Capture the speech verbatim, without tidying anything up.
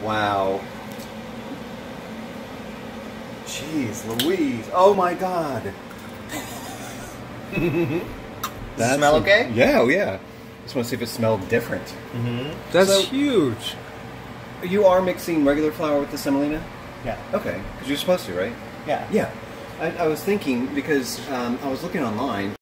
Wow. Jeez Louise. Oh my god. Does it smell okay? Yeah, oh yeah. Just want to see if it smelled different. Mm-hmm. That's So- huge. You are mixing regular flour with the semolina? Yeah. Okay, because you're supposed to, right? Yeah. Yeah. I, I was thinking, because um, I was looking online,